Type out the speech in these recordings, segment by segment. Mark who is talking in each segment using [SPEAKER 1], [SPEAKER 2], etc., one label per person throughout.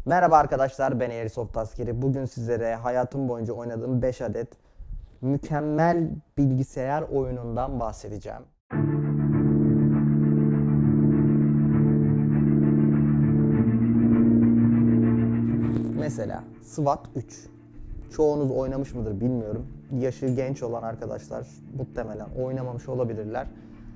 [SPEAKER 1] Merhaba arkadaşlar, ben Airsoft Askeri. Bugün sizlere hayatım boyunca oynadığım 5 adet mükemmel bilgisayar oyunundan bahsedeceğim. Mesela SWAT 3. Çoğunuz oynamış mıdır bilmiyorum. Yaşı genç olan arkadaşlar muhtemelen oynamamış olabilirler.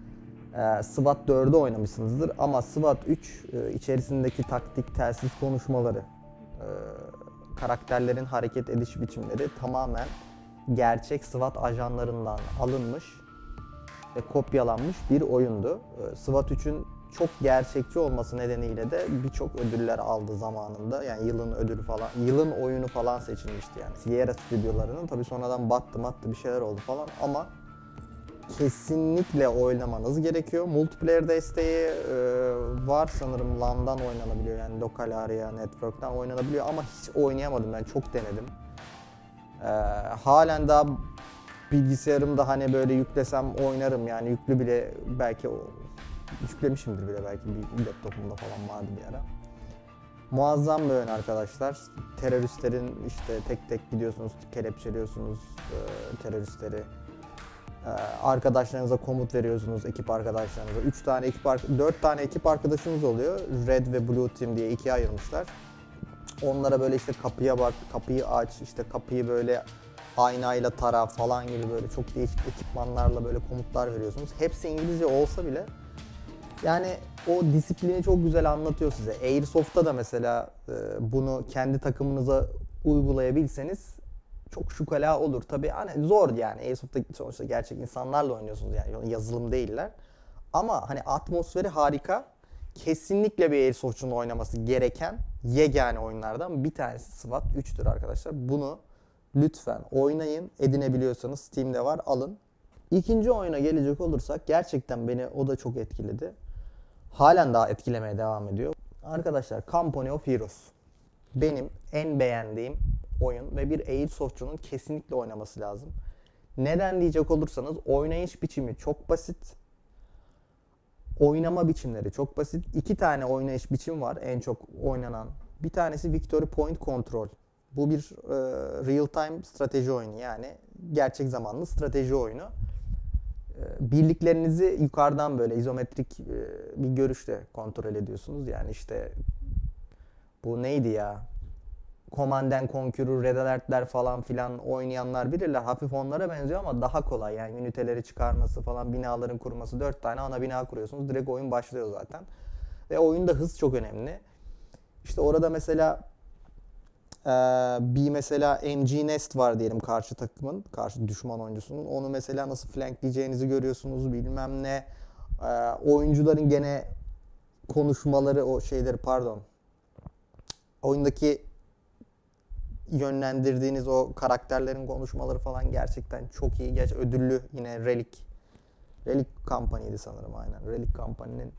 [SPEAKER 1] SWAT 4'ü oynamışsınızdır ama SWAT 3 içerisindeki taktik, telsiz konuşmaları, karakterlerin hareket ediş biçimleri tamamen gerçek SWAT ajanlarından alınmış ve kopyalanmış bir oyundu. SWAT 3'ün çok gerçekçi olması nedeniyle de birçok ödüller aldı zamanında. Yani yılın ödülü falan, yılın oyunu falan seçilmişti yani. Sierra stüdyolarının tabii sonradan battı bir şeyler oldu falan ama kesinlikle oynamanız gerekiyor. Multiplayer desteği var sanırım, LAN'dan oynanabiliyor yani lokal area network'ten oynanabiliyor ama hiç oynayamadım, ben çok denedim. Halen daha bilgisayarımda hani böyle yüklesem oynarım yani, yüklü bile belki yüklemişimdir bile, belki bir laptopumda falan vardı bir ara. Muazzam bir oyun arkadaşlar. Teröristlerin işte tek tek gidiyorsunuz, kelepçeliyorsunuz teröristleri. Arkadaşlarınıza komut veriyorsunuz, ekip arkadaşlarınıza. 4 tane ekip arkadaşınız oluyor. Red ve Blue Team diye ikiye ayırmışlar. Onlara böyle işte kapıya bak, kapıyı aç, işte kapıyı böyle aynayla tara falan gibi böyle çok değişik ekipmanlarla böyle komutlar veriyorsunuz. Hepsi İngilizce olsa bile yani o disiplini çok güzel anlatıyor size. Airsoft'ta da mesela bunu kendi takımınıza uygulayabilseniz çok şukala olur. Tabii hani zor yani. Airsoft'ta sonuçta gerçek insanlarla oynuyorsunuz yani, yazılım değiller. Ama hani atmosferi harika. Kesinlikle bir Airsoft'cunun oynaması gereken yegane oyunlardan bir tanesi SWAT 3'tür arkadaşlar. Bunu lütfen oynayın. Edinebiliyorsanız Steam'de var, alın. İkinci oyuna gelecek olursak gerçekten beni o da çok etkiledi. Halen daha etkilemeye devam ediyor. Arkadaşlar, Company of Heroes. Benim en beğendiğim oyun ve bir Airsoft'cunun kesinlikle oynaması lazım. Neden diyecek olursanız, oynayış biçimi çok basit. Oynama biçimleri çok basit. İki tane oynayış biçim var en çok oynanan. Bir tanesi Victory Point Control. Bu bir real time strateji oyunu, yani gerçek zamanlı strateji oyunu. Birliklerinizi yukarıdan böyle izometrik bir görüşle kontrol ediyorsunuz. Yani işte bu neydi ya? Command and Conqueror, Red Alert'ler falan filan oynayanlar bilirler. Hafif onlara benziyor ama daha kolay. Yani üniteleri çıkarması falan, binaların kurması. 4 tane ana bina kuruyorsunuz. Direkt oyun başlıyor zaten. Ve oyunda hız çok önemli. İşte orada mesela bir mesela MG Nest var diyelim karşı takımın, karşı düşman oyuncusunun. Onu mesela nasıl flankleyeceğinizi görüyorsunuz, bilmem ne. Oyuncuların gene konuşmaları, o şeyleri pardon. Oyundaki yönlendirdiğiniz o karakterlerin konuşmaları falan gerçekten çok iyi. Gerçi ödüllü yine Relic Company'di sanırım, aynen. Relic Company'nin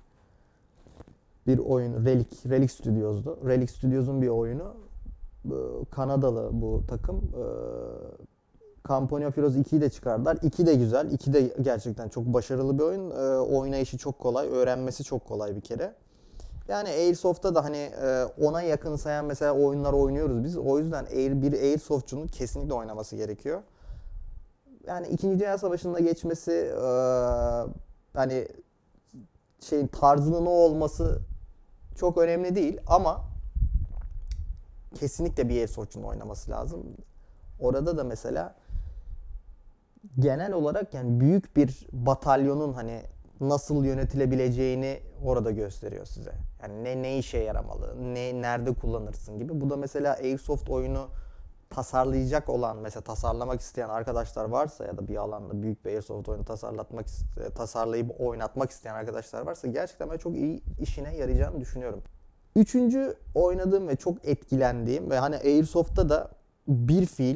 [SPEAKER 1] bir oyun, Relic Studios'du. Relic Studios'un bir oyunu. Kanadalı bu takım. Company of Heroes 2'yi de çıkardılar. 2 de güzel. 2 de gerçekten çok başarılı bir oyun. Oynayışı çok kolay. Öğrenmesi çok kolay bir kere. Yani Airsoft'ta da hani ona yakın sayan mesela oyunlar oynuyoruz biz. O yüzden bir Airsoft'cunun kesinlikle oynaması gerekiyor. Yani 2. Dünya Savaşı'nda geçmesi, hani şeyin tarzının o olması çok önemli değil ama kesinlikle bir Airsoft'cunun oynaması lazım. Orada da mesela genel olarak yani büyük bir batalyonun hani nasıl yönetilebileceğini orada gösteriyor size. Yani ne işe yaramalı, nerede kullanırsın gibi. Bu da mesela Airsoft oyunu tasarlayacak olan, mesela tasarlamak isteyen arkadaşlar varsa ya da bir alanda büyük bir Airsoft oyunu tasarlayıp oynatmak isteyen arkadaşlar varsa gerçekten ben çok iyi işine yarayacağını düşünüyorum. Üçüncü oynadığım ve çok etkilendiğim ve hani Airsoft'ta da bir fiil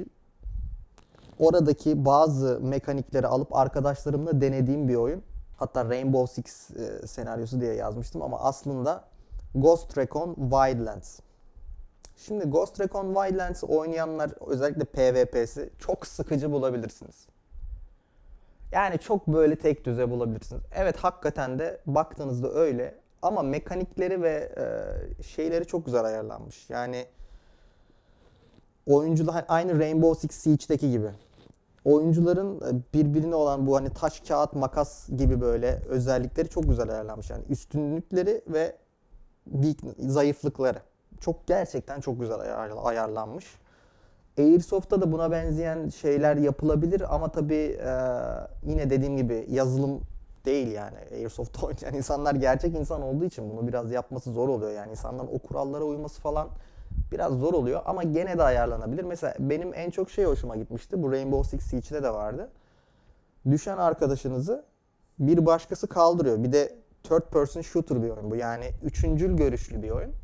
[SPEAKER 1] oradaki bazı mekanikleri alıp arkadaşlarımla denediğim bir oyun. Hatta Rainbow Six senaryosu diye yazmıştım ama aslında Ghost Recon Wildlands. Şimdi Ghost Recon Wildlands oynayanlar, özellikle PvP'si çok sıkıcı bulabilirsiniz. Yani çok böyle tek düze bulabilirsiniz. Evet, hakikaten de baktığınızda öyle Ama mekanikleri ve şeyleri çok güzel ayarlanmış. Yani oyuncular aynı Rainbow Six Siege'deki gibi. Oyuncuların birbirine olan bu hani taş kağıt makas gibi böyle özellikleri çok güzel ayarlanmış. Yani üstünlükleri ve zayıflıkları çok gerçekten çok güzel ayarlanmış. Airsoft'ta da buna benzeyen şeyler yapılabilir ama tabii yine dediğim gibi yazılım değil yani. Airsoft'ta oynayan insanlar gerçek insan olduğu için bunu biraz yapması zor oluyor. Yani insanların o kurallara uyması falan biraz zor oluyor ama gene de ayarlanabilir. Mesela benim en çok şey hoşuma gitmişti. Bu Rainbow Six Siege'de de vardı. Düşen arkadaşınızı bir başkası kaldırıyor. Bir de third person shooter bir oyun bu. Yani üçüncül görüşlü bir oyun.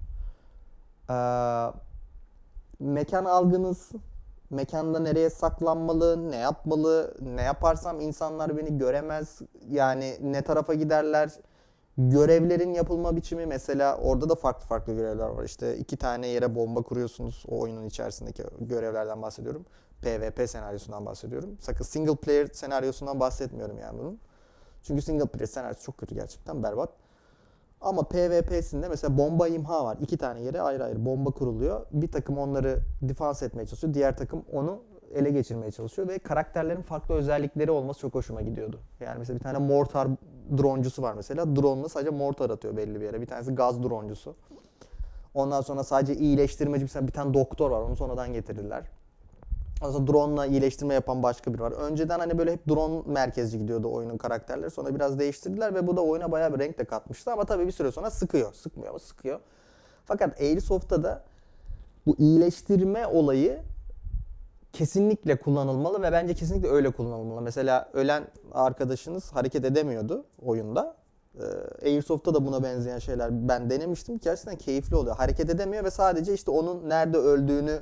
[SPEAKER 1] Mekan algınız, mekanda nereye saklanmalı, ne yapmalı, ne yaparsam insanlar beni göremez, yani ne tarafa giderler, görevlerin yapılma biçimi mesela orada da farklı farklı görevler var. İşte 2 tane yere bomba kuruyorsunuz, o oyunun içerisindeki görevlerden bahsediyorum. PvP senaryosundan bahsediyorum. Sakın single player senaryosundan bahsetmiyorum yani bunun. Çünkü single player senaryosu çok kötü, gerçekten berbat. Ama PvP'sinde mesela bomba imha var. 2 tane yere ayrı ayrı bomba kuruluyor. Bir takım onları defans etmeye çalışıyor. Diğer takım onu ele geçirmeye çalışıyor. Ve karakterlerin farklı özellikleri olması çok hoşuma gidiyordu. Yani mesela bir tane mortar droncusu var mesela. Drone'la sadece mortar atıyor belli bir yere. Bir tanesi gaz droncusu. Ondan sonra sadece iyileştirmeci mesela bir tane doktor var. Onu sonradan getirdiler. Aslında drone'la iyileştirme yapan başka biri var. Önceden hani böyle hep drone merkezci gidiyordu oyunun karakterleri. Sonra biraz değiştirdiler ve bu da oyuna bayağı bir renk de katmıştı. Ama tabii bir süre sonra sıkıyor. Sıkmıyor ama sıkıyor. Fakat Airsoft'ta da bu iyileştirme olayı kesinlikle kullanılmalı ve bence kesinlikle öyle kullanılmalı. Mesela ölen arkadaşınız hareket edemiyordu oyunda. Airsoft'ta da buna benzeyen şeyler ben denemiştim. Gerçekten keyifli oluyor. Hareket edemiyor ve sadece işte onun nerede öldüğünü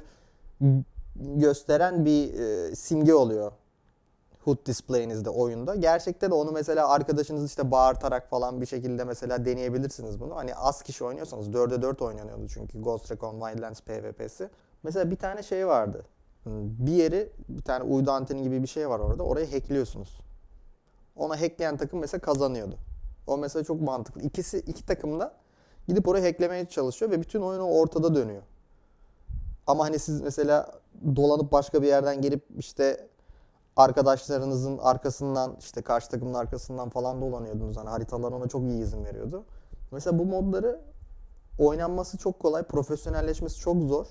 [SPEAKER 1] gösteren bir simge oluyor HUD display'inizde oyunda. Gerçekte de onu mesela arkadaşınız işte bağırtarak falan bir şekilde mesela deneyebilirsiniz bunu. Hani az kişi oynuyorsanız 4'e 4 oynanıyordu çünkü Ghost Recon Wildlands PvP'si. Mesela bir tane şey vardı. Bir yeri, bir tane uydu anteni gibi bir şey var orada. Orayı hackliyorsunuz. Ona hackleyen takım mesela kazanıyordu. O mesela çok mantıklı. İki takım da gidip orayı hacklemeye çalışıyor ve bütün oyun ortada dönüyor. Ama hani siz mesela dolanıp başka bir yerden gelip işte arkadaşlarınızın arkasından, işte karşı takımın arkasından falan dolanıyordunuz. Hani haritalar ona çok iyi izin veriyordu. Mesela bu modları oynanması çok kolay, profesyonelleşmesi çok zor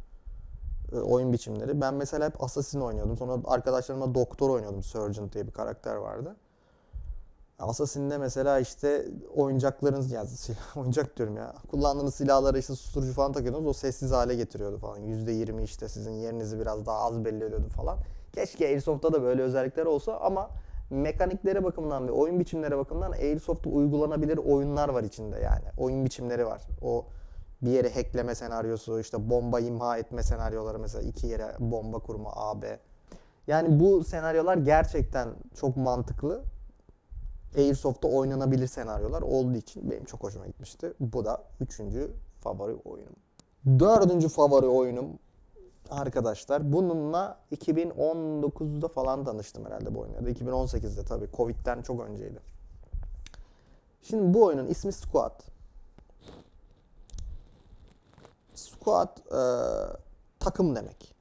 [SPEAKER 1] oyun biçimleri. Ben mesela hep Assassin oynuyordum. Sonra arkadaşlarımla Doktor oynuyordum. Sergeant diye bir karakter vardı. Assassin'de mesela işte oyuncaklarınız, yani oyuncak diyorum ya, kullandığınız silahlara işte susturucu falan takıyordunuz, o sessiz hale getiriyordu falan. %20 işte sizin yerinizi biraz daha az belli ediyordu falan. Keşke Airsoft'ta da böyle özellikler olsa ama mekaniklere bakımından ve oyun biçimleri bakımından Airsoft'ta uygulanabilir oyunlar var içinde yani. Oyun biçimleri var. O bir yere hackleme senaryosu, işte bomba imha etme senaryoları, mesela 2 yere bomba kurma A, B. Yani bu senaryolar gerçekten çok mantıklı. Airsoft'ta oynanabilir senaryolar olduğu için benim çok hoşuma gitmişti. Bu da 3. favori oyunum. 4. favori oyunum arkadaşlar. Bununla 2019'da falan tanıştım herhalde bu oyuna. 2018'de tabii. Covid'den çok önceydi. Şimdi bu oyunun ismi Squad. Squad takım demek.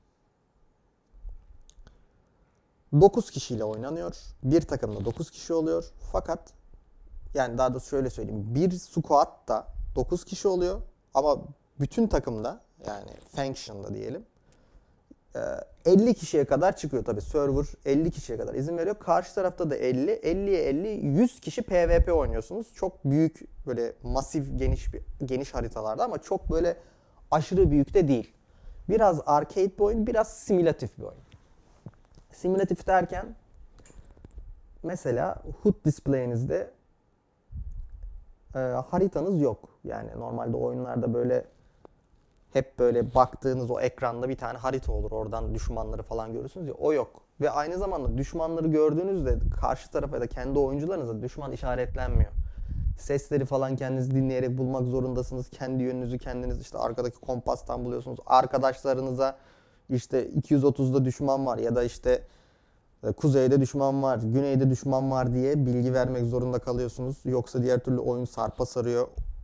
[SPEAKER 1] 9 kişiyle oynanıyor. Bir takımda 9 kişi oluyor. Fakat yani daha da şöyle söyleyeyim. Bir squad'da 9 kişi oluyor ama bütün takımda, yani function'da diyelim, 50 kişiye kadar çıkıyor tabii. Server 50 kişiye kadar izin veriyor. Karşı tarafta da 50, 50'ye 50, 100 kişi PvP oynuyorsunuz. Çok büyük, böyle masif, geniş haritalarda ama çok böyle aşırı büyük de değil. Biraz arcade bir oyun, biraz simülatif bir oyun. Simülatif derken mesela HUD display'inizde haritanız yok. Yani normalde oyunlarda böyle hep böyle baktığınız o ekranda bir tane harita olur. Oradan düşmanları falan görürsünüz ya, o yok. Ve aynı zamanda düşmanları gördüğünüzde karşı tarafa ya da kendi oyuncularınıza düşman işaretlenmiyor. Sesleri falan kendiniz dinleyerek bulmak zorundasınız. Kendi yönünüzü kendiniz işte arkadaki kompastan buluyorsunuz. Arkadaşlarınıza işte 230'da düşman var ya da işte kuzeyde düşman var, güneyde düşman var diye bilgi vermek zorunda kalıyorsunuz. Yoksa diğer türlü oyun sarpa sarıyor.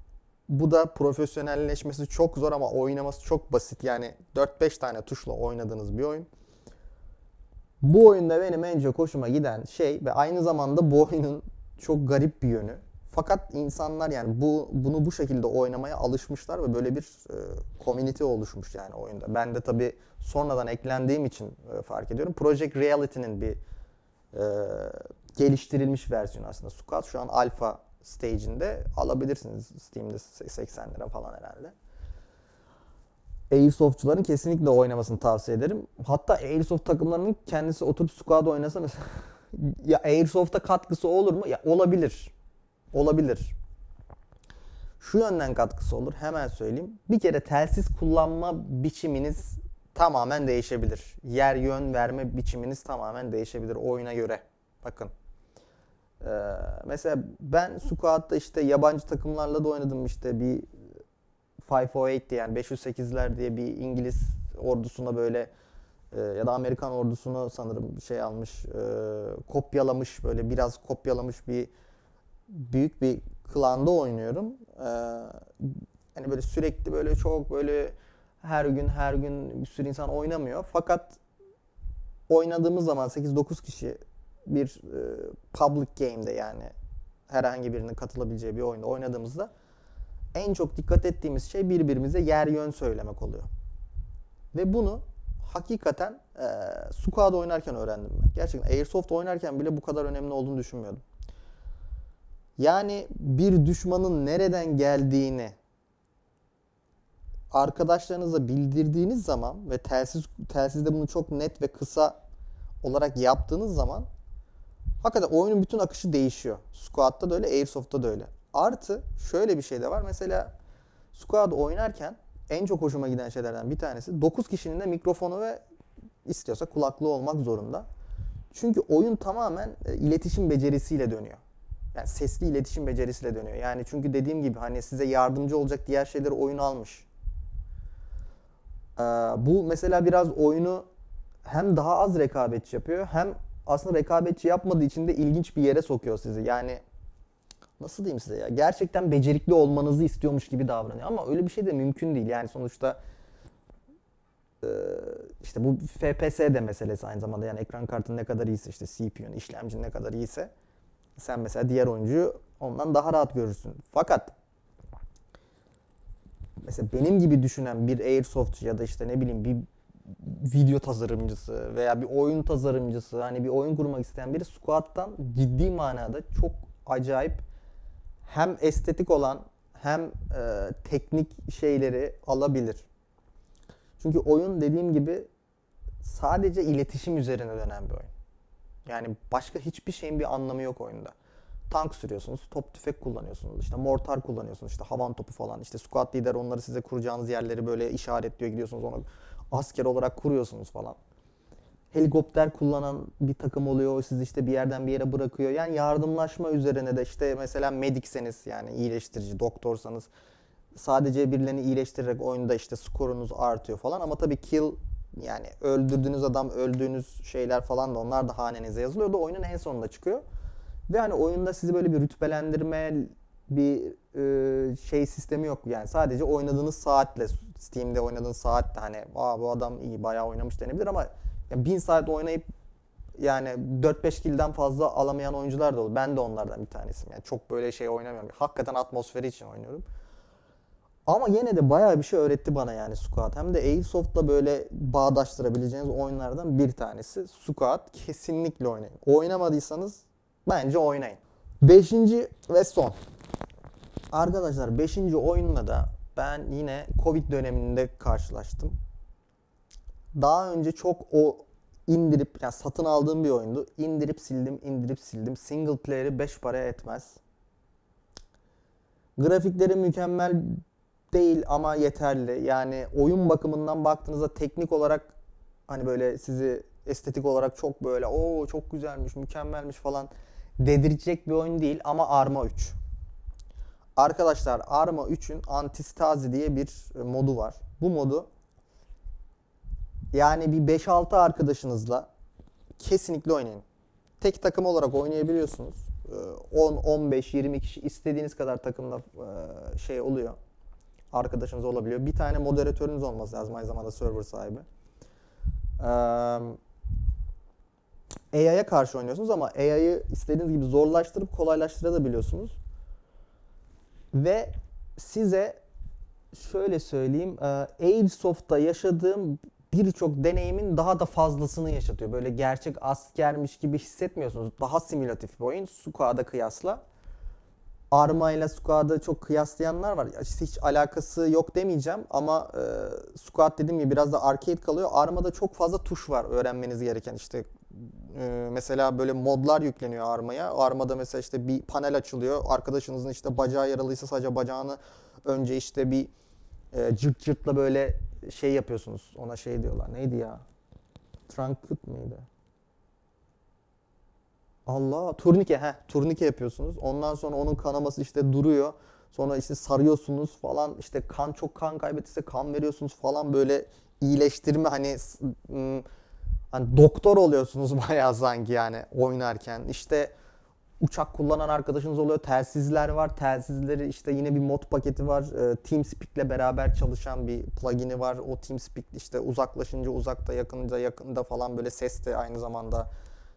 [SPEAKER 1] Bu da profesyonelleşmesi çok zor ama oynaması çok basit. Yani 4-5 tane tuşla oynadığınız bir oyun. Bu oyunda benim en çok hoşuma giden şey ve aynı zamanda bu oyunun çok garip bir yönü. Fakat insanlar yani bunu bu şekilde oynamaya alışmışlar ve böyle bir community oluşmuş yani oyunda. Ben de tabii sonradan eklendiğim için fark ediyorum. Project Reality'nin bir geliştirilmiş versiyonu aslında. Squad şu an alfa stage'inde, alabilirsiniz Steam'de 80 lira falan herhalde. Airsoftçuların kesinlikle oynamasını tavsiye ederim. Hatta Airsoft takımlarının kendisi oturup Squad oynasa mesela ya Airsoft'a katkısı olur mu? Ya olabilir. Olabilir. Şu yönden katkısı olur. Hemen söyleyeyim. Bir kere telsiz kullanma biçiminiz tamamen değişebilir. Yer yön verme biçiminiz tamamen değişebilir oyuna göre. Bakın. Mesela ben Squad'da işte yabancı takımlarla da oynadım, işte bir 508 diye yani 508'ler diye bir İngiliz ordusuna böyle ya da Amerikan ordusunu sanırım şey almış, kopyalamış, böyle biraz kopyalamış bir büyük bir klanda oynuyorum. Hani böyle sürekli böyle çok böyle her gün bir sürü insan oynamıyor. Fakat oynadığımız zaman 8-9 kişi bir public game'de, yani herhangi birinin katılabileceği bir oyunda oynadığımızda en çok dikkat ettiğimiz şey birbirimize yer yön söylemek oluyor. Ve bunu hakikaten Squad oynarken öğrendim ben. Gerçekten Airsoft oynarken bile bu kadar önemli olduğunu düşünmüyordum. Yani bir düşmanın nereden geldiğini arkadaşlarınıza bildirdiğiniz zaman ve telsizde bunu çok net ve kısa olarak yaptığınız zaman hakikaten oyunun bütün akışı değişiyor. Squad'da da öyle, Airsoft'ta da öyle. Artı şöyle bir şey de var. Mesela Squad oynarken en çok hoşuma giden şeylerden bir tanesi 9 kişinin de mikrofonu ve istiyorsa kulaklığı olmak zorunda. Çünkü oyun tamamen iletişim becerisiyle dönüyor. Yani sesli iletişim becerisiyle dönüyor. Yani çünkü dediğim gibi hani size yardımcı olacak diğer şeyleri oyun almış. Bu mesela biraz oyunu hem daha az rekabetçi yapıyor, hem aslında rekabetçi yapmadığı için de ilginç bir yere sokuyor sizi. Yani nasıl diyeyim size ya? Gerçekten becerikli olmanızı istiyormuş gibi davranıyor. Ama öyle bir şey de mümkün değil. Yani sonuçta işte bu FPS de meselesi aynı zamanda. Yani ekran kartın ne kadar iyiyse, işte CPU'nun, işlemcinin ne kadar iyiyse sen mesela diğer oyuncuyu ondan daha rahat görürsün. Fakat mesela benim gibi düşünen bir Airsoftçu ya da işte ne bileyim bir video tasarımcısı veya bir oyun tasarımcısı, hani bir oyun kurmak isteyen biri Squad'dan ciddi manada çok acayip hem estetik olan hem teknik şeyleri alabilir. Çünkü oyun dediğim gibi sadece iletişim üzerine dönen bir oyun. Yani başka hiçbir şeyin bir anlamı yok oyunda. Tank sürüyorsunuz, top tüfek kullanıyorsunuz, işte mortar kullanıyorsunuz, işte havan topu falan. İşte squad lider onları size kuracağınız yerleri böyle işaretliyor, gidiyorsunuz onu asker olarak kuruyorsunuz falan. Helikopter kullanan bir takım oluyor, sizi işte bir yerden bir yere bırakıyor. Yani yardımlaşma üzerine de işte mesela medikseniz, yani iyileştirici, doktorsanız sadece birilerini iyileştirerek oyunda işte skorunuz artıyor falan. Ama tabii kill, yani öldürdüğünüz adam, öldüğünüz şeyler falan da onlar da hanenize yazılıyor da oyunun en sonunda çıkıyor. Ve hani oyunda sizi böyle bir rütbelendirme, bir şey sistemi yok. Yani sadece oynadığınız saatle, Steam'de oynadığınız saatle hani bu adam iyi bayağı oynamış denebilir ama yani 1000 saat oynayıp yani 4-5 kill'den fazla alamayan oyuncular da olur. Ben de onlardan bir tanesiyim. Yani çok böyle şey oynamıyorum. Hakikaten atmosferi için oynuyorum. Ama yine de bayağı bir şey öğretti bana yani Squad. Hem de Airsoft'la böyle bağdaştırabileceğiniz oyunlardan bir tanesi. Squad kesinlikle oynayın. Oynamadıysanız bence oynayın. Beşinci ve son. Arkadaşlar 5. oyunla da ben yine Covid döneminde karşılaştım. Daha önce çok indirip, yani satın aldığım bir oyundu. İndirip sildim. Single player'ı 5 paraya etmez. Grafikleri mükemmel değil ama yeterli. Yani oyun bakımından baktığınızda teknik olarak hani böyle sizi estetik olarak çok böyle çok güzelmiş, mükemmelmiş falan dedirecek bir oyun değil ama Arma 3. Arkadaşlar Arma 3'ün Antistazi diye bir modu var. Bu modu yani bir 5-6 arkadaşınızla kesinlikle oynayın. Tek takım olarak oynayabiliyorsunuz 10, 15, 20 kişi istediğiniz kadar takımda şey oluyor. Arkadaşınız olabiliyor. Bir tane moderatörünüz olması lazım, aynı zamanda server sahibi. AI'ya karşı oynuyorsunuz ama AI'yı istediğiniz gibi zorlaştırıp kolaylaştırabiliyorsunuz. Ve size şöyle söyleyeyim, Airsoft'ta yaşadığım birçok deneyimin daha da fazlasını yaşatıyor. Böyle gerçek askermiş gibi hissetmiyorsunuz. Daha simülatif bir oyun Squad'a kıyasla. Arma ile Squad'ı çok kıyaslayanlar var. İşte hiç alakası yok demeyeceğim ama Squad dediğim gibi biraz da arcade kalıyor. Arma'da çok fazla tuş var öğrenmeniz gereken. İşte mesela böyle modlar yükleniyor Arma'ya. Arma'da mesela işte bir panel açılıyor. Arkadaşınızın işte bacağı yaralıysa sadece bacağını önce işte bir cırt cırtla böyle şey yapıyorsunuz. Ona şey diyorlar. Neydi ya? Truncate mıydı? Allah, turnike, turnike yapıyorsunuz. Ondan sonra onun kanaması işte duruyor. Sonra işte sarıyorsunuz falan. İşte çok kan kaybettirse kan veriyorsunuz falan, böyle iyileştirme hani doktor oluyorsunuz bayağı sanki yani oynarken. İşte uçak kullanan arkadaşınız oluyor. Telsizler var. Telsizleri işte yine bir mod paketi var. TeamSpeak'le beraber çalışan bir plugin'i var. O TeamSpeak işte uzaklaşınca uzakta, yakınca yakında falan böyle ses de aynı zamanda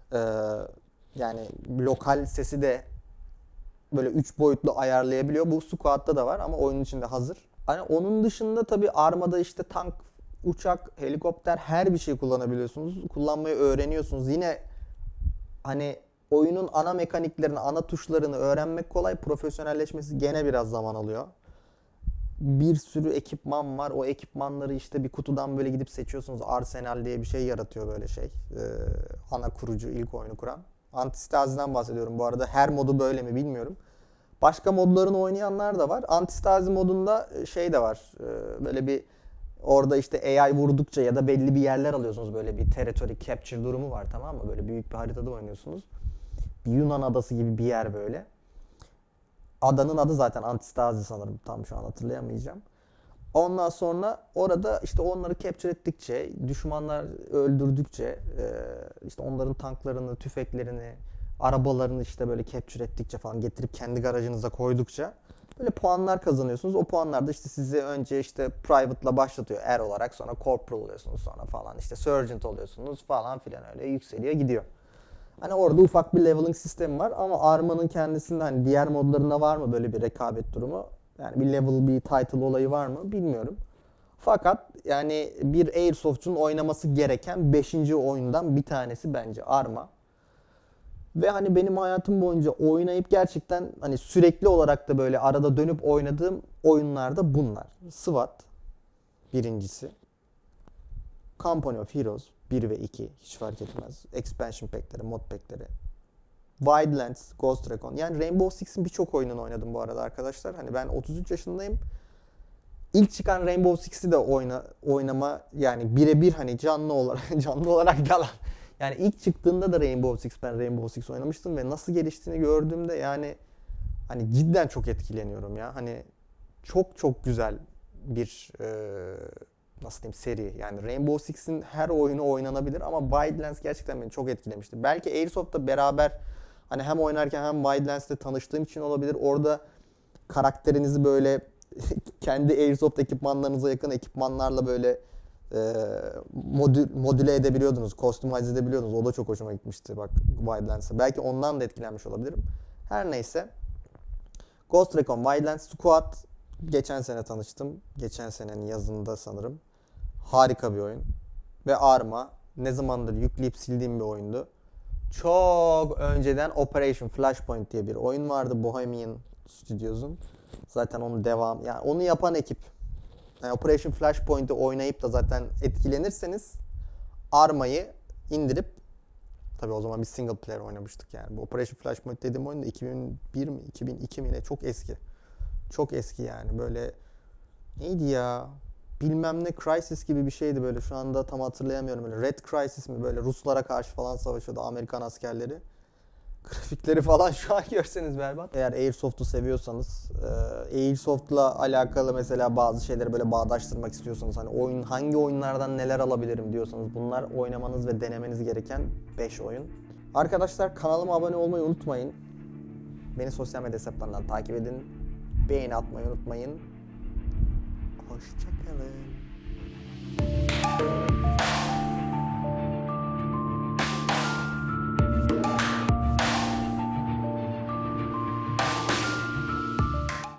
[SPEAKER 1] yani lokal sesi de böyle 3 boyutlu ayarlayabiliyor. Bu Squad'da da var ama oyunun içinde hazır. Hani onun dışında tabii Arma'da işte tank, uçak, helikopter her bir şey kullanabiliyorsunuz. Kullanmayı öğreniyorsunuz. Yine hani oyunun ana mekaniklerini, ana tuşlarını öğrenmek kolay. Profesyonelleşmesi gene biraz zaman alıyor. Bir sürü ekipman var. O ekipmanları işte bir kutudan böyle gidip seçiyorsunuz. Arsenal diye bir şey yaratıyor böyle şey. Ana kurucu, ilk oyunu kuran. Antistaziden bahsediyorum bu arada. Her modu böyle mi bilmiyorum. Başka modlarını oynayanlar da var. Antistazi modunda şey de var. Böyle bir orada işte AI vurdukça ya da belli bir yerler alıyorsunuz. Böyle bir territory capture durumu var, tamam mı? Böyle büyük bir haritada oynuyorsunuz. Bir Yunan adası gibi bir yer böyle. Adanın adı zaten Antistazi sanırım. Tam şu an hatırlayamayacağım. Ondan sonra orada işte onları capture ettikçe, düşmanlar öldürdükçe, işte onların tanklarını, tüfeklerini, arabalarını işte böyle capture ettikçe falan getirip kendi garajınıza koydukça böyle puanlar kazanıyorsunuz. O puanlar da işte sizi önce işte private'la başlatıyor er olarak, sonra corporal oluyorsunuz, sonra falan işte sergeant oluyorsunuz falan filan, öyle yükseliyor gidiyor. Hani orada ufak bir leveling sistemi var ama Arma'nın kendisinde hani diğer modlarında var mı böyle bir rekabet durumu? Yani bir level, bir title olayı var mı bilmiyorum. Fakat yani bir Airsoft'un oynaması gereken 5. oyundan bir tanesi bence Arma. Ve hani benim hayatım boyunca oynayıp gerçekten hani sürekli olarak da böyle arada dönüp oynadığım oyunlarda bunlar. SWAT birincisi. Company of Heroes 1 ve 2 hiç fark etmez. Expansion pack'leri, mod pack'leri. Wildlands, Ghost Recon. Yani Rainbow Six'in birçok oyununu oynadım bu arada arkadaşlar. Hani ben 33 yaşındayım. İlk çıkan Rainbow Six'i de oynama yani birebir hani canlı olarak yalan. Yani ilk çıktığında da ben Rainbow Six oynamıştım ve nasıl geliştiğini gördüğümde yani hani cidden çok etkileniyorum ya. Hani çok çok güzel bir nasıl diyeyim seri. Yani Rainbow Six'in her oyunu oynanabilir ama Wildlands gerçekten beni çok etkilemişti. Belki Airsoft'la beraber hani hem oynarken hem Wildlands'te tanıştığım için olabilir. Orada karakterinizi böyle kendi Airsoft ekipmanlarınıza yakın ekipmanlarla böyle modüle edebiliyordunuz, customize edebiliyordunuz. O da çok hoşuma gitmişti bak Wildlands'a. Belki ondan da etkilenmiş olabilirim. Her neyse. Ghost Recon Wildlands Squad geçen sene tanıştım. Geçen senenin yazında sanırım. Harika bir oyun. Ve Arma ne zamandır yükleyip sildiğim bir oyundu. Çok önceden Operation Flashpoint diye bir oyun vardı Bohemian Studios'un. Zaten onun devam, yani onu yapan ekip. Yani Operation Flashpoint'i oynayıp da zaten etkilenirseniz Arma'yı indirip, tabii o zaman bir single player oynamıştık yani. Bu Operation Flashpoint dediğim oyun da 2001 mi 2002 mi ne, çok eski. Çok eski yani, böyle neydi ya? Bilmem ne Crisis gibi bir şeydi böyle, şu anda tam hatırlayamıyorum. Böyle Red Crisis mi, böyle Ruslara karşı falan savaşıyordu Amerikan askerleri. Grafikleri falan şu an görseniz berbat. Eğer Airsoft'u seviyorsanız, Airsoft'la alakalı mesela bazı şeyleri böyle bağdaştırmak istiyorsanız, hani hangi oyunlardan neler alabilirim diyorsanız, bunlar oynamanız ve denemeniz gereken 5 oyun. Arkadaşlar kanalıma abone olmayı unutmayın. Beni sosyal medya hesaplarından takip edin. Beğeni atmayı unutmayın. Hoşçakalın.